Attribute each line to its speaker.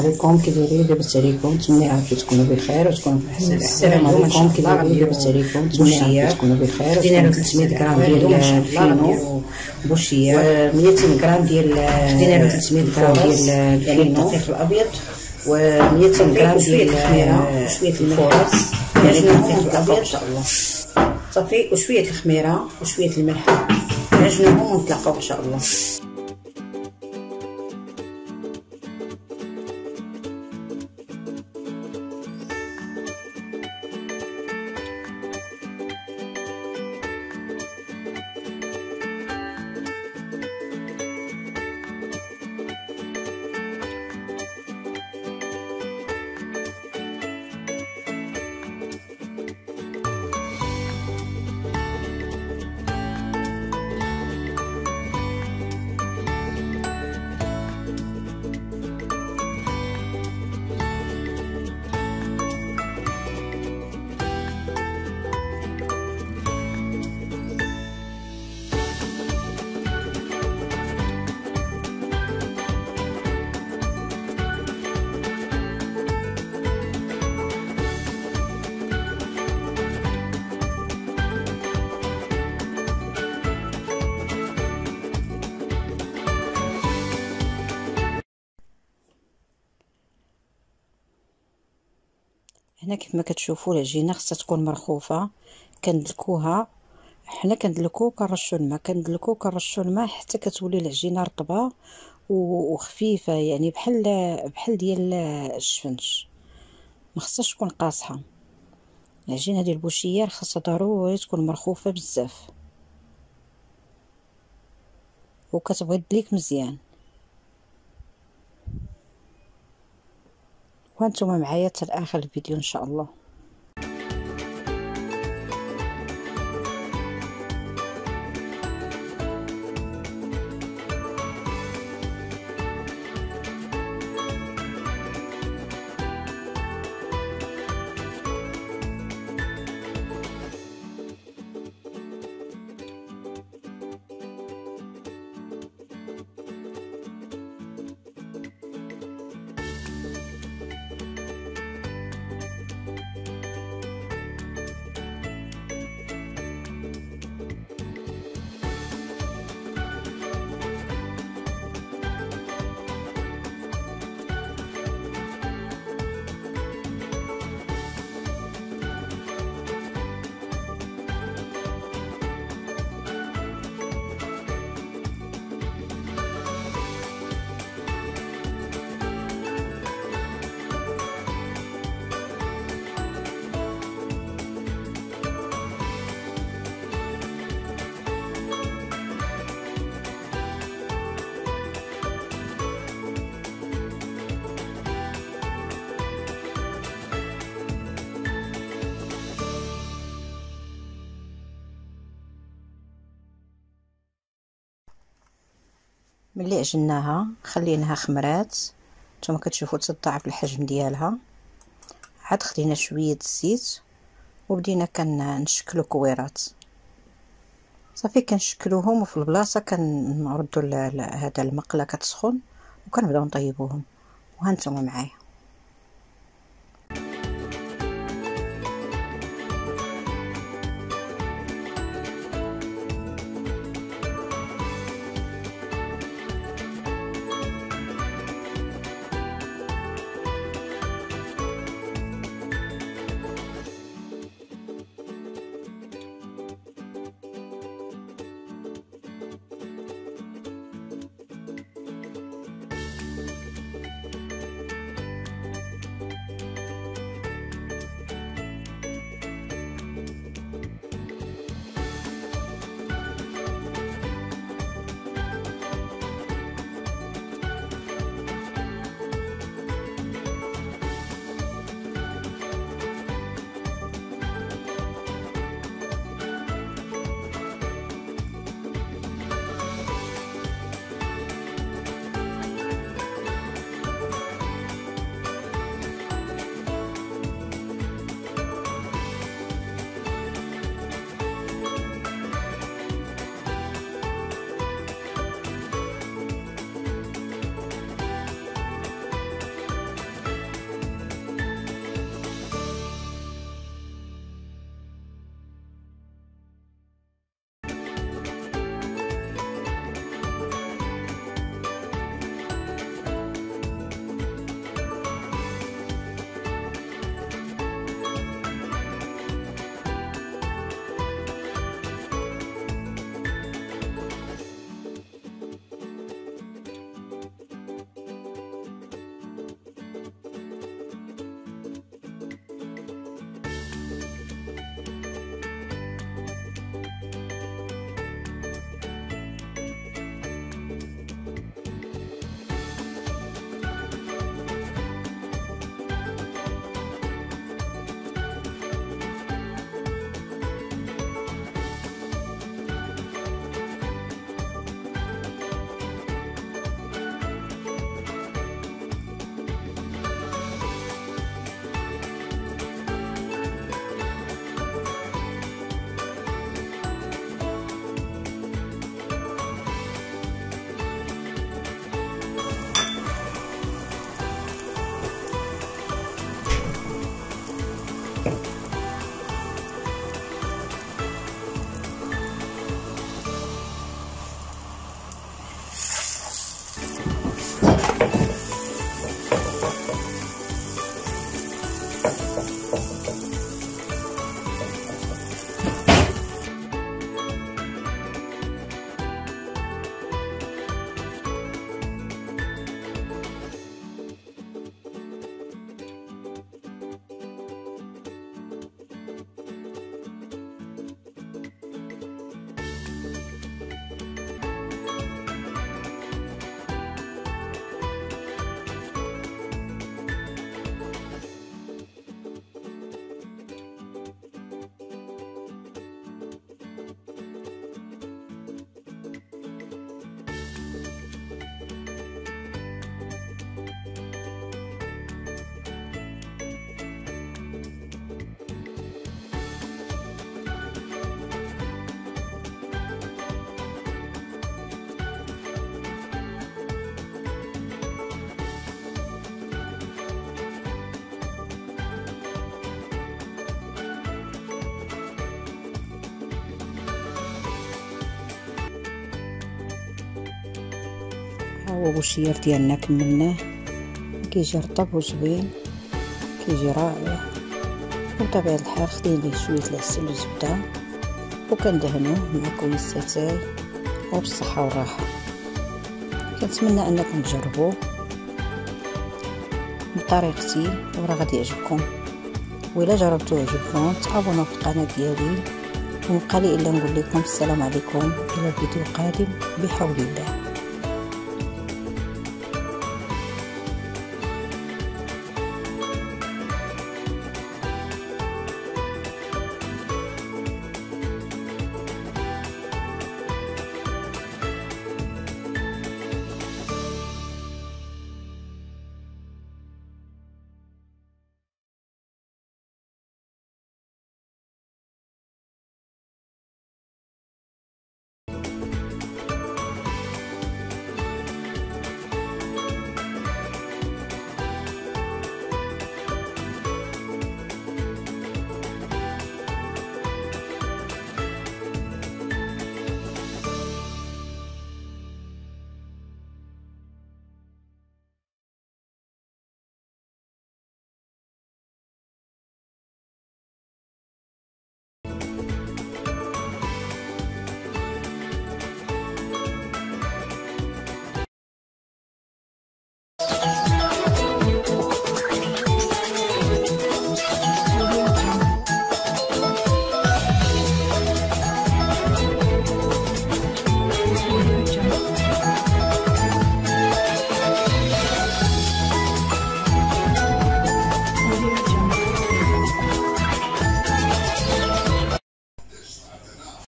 Speaker 1: عليكم، كي دايرين؟ لاباس عليكم؟ نتمنى عافاكم تكونوا بخير وتكونوا في احسن الاحوال. السلام عليكم، كي دايرين؟ لاباس عليكم؟ نتمنى عافاكم تكونوا بخير.
Speaker 2: خدينا له 300 غرام ديال الفينو
Speaker 1: بوشيه،
Speaker 2: و 200 غرام ديال
Speaker 1: خدينا له 300 غرام ديال
Speaker 2: يعني
Speaker 1: الفينو
Speaker 2: الدقيق الابيض
Speaker 1: و 200 غرام
Speaker 2: شويه
Speaker 1: ديال
Speaker 2: الخميره وشويه
Speaker 1: الفورص،
Speaker 2: يعني
Speaker 1: الدقيق
Speaker 2: الدقيق
Speaker 1: الابيض
Speaker 2: الابيض ان شاء الله صافي، وشويه الخميره وشويه الملح، نعجنوهم ونتلاقاو ان شاء الله.
Speaker 1: هنا كيف ما كتشوفوا العجينه خصها تكون مرخوفه. كندلكوها، حنا كندلكو كنرشوا الماء، كنرشوا الماء حتى كتولي العجينه رطبه وخفيفه، يعني بحال ديال الشفنج، ما خصهاش تكون قاصحه. العجينه ديال البوشيه خاصها ضروري تكون مرخوفه بزاف وكتبغي تدليك مزيان. وانتم معايا حتى لاخر الفيديو ان شاء الله. ملي عجناها خليناها خمرات، نتوما كتشوفوا تضاعف الحجم ديالها. عاد خدينا شويه الزيت وبدينا كنشكلوا كويرات. صافي كنشكلوهم وفي البلاصه كنردوا هذا المقله كتسخن وكنبداو نطيبوهم. وهانتوما معايا. هو بوشير ديالنا كملناه، كيجي رطب وزوين، كيجي رائع. وبطبيعة الحال خدين ليه شوية العسل والزبدة وكندهنوه مع كويس اتاي، وبالصحة والراحة. كنتمنى انكم تجربوه بطريقتي وراه غادي يعجبكم. وإلا جربتوه وعجبكم تابوناو في القناة ديالي، ومبقى لي الا نقول لكم السلام عليكم الى فيديو قادم بحول الله.